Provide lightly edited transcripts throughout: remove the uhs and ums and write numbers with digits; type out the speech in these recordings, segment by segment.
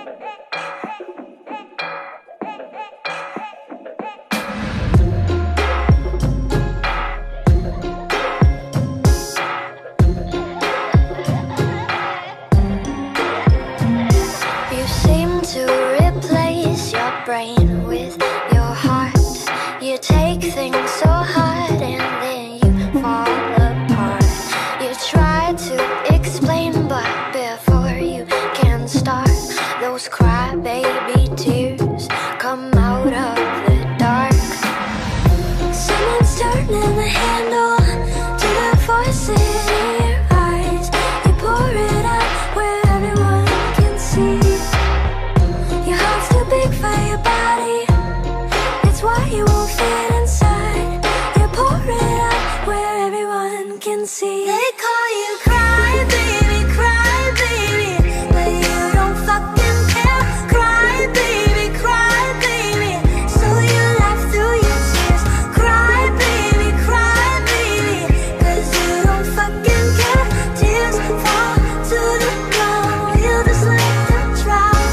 You seem to replace your brain with your heart. You take things so hard and then you fall apart. You try to explain, but before you can start, those crybaby tears come out of the dark. Someone's turning the handle to the faucet in your eyes. You pour it out where everyone can see. Your heart's too big for your body, it's why you won't fit inside. You pour it out where everyone can see. They call you cry baby, but you don't fucking care. Cry baby, so you laugh through your tears. Cry baby, cause you don't fucking care. Tears fall to the ground, you just let them drown.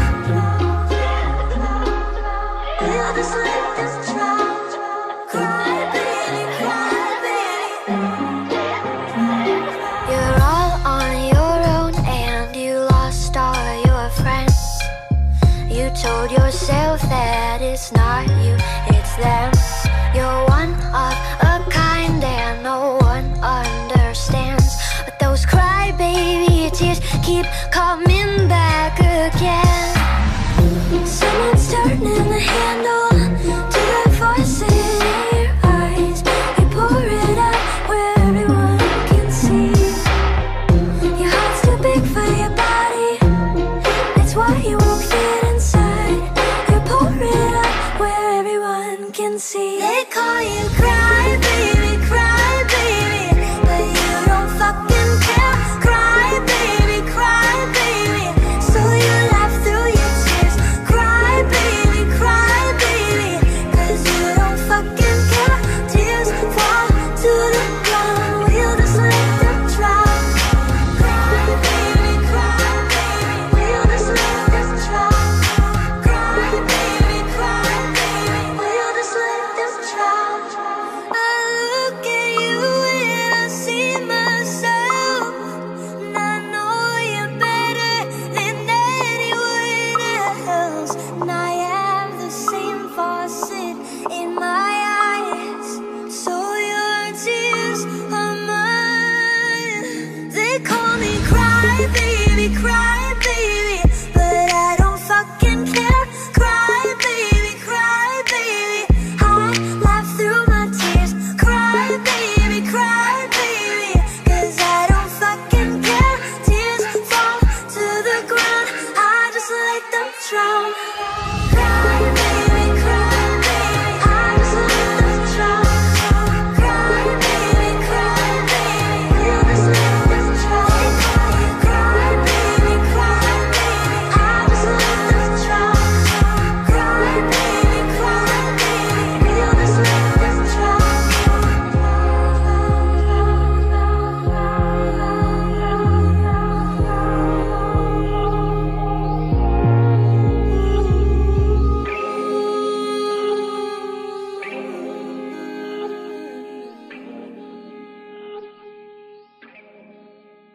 You just let them drown. Cry baby. You're all on your own and you lost all your friends. You told yourself that it's not you, it's them. You're one of a kind and no one understands. But those crybaby tears keep coming back again. Someone's turning the handle to the faucet in your eyes. You pour it out where everyone can see. Your heart's too big for your body, it's why you won't fit inside. You pour it out where everyone can see. They call you cry baby, but you don't fucking care. Cry baby, so you laugh through your tears. Cry baby, cause you don't fucking care. Tears fall to the ground, we'll just let them drown. Cry baby, we'll just let them drown. Cry baby, we'll just let them drown. I look at you and I see myself, and I know you better than anyone else. And I have the same faucet in my eyes, so your tears are mine. They call me cry baby, but I don't fucking care. Cry baby, I laugh through my tears. Cry baby, cause I don't fucking care. Tears fall to the ground, I just let them drown.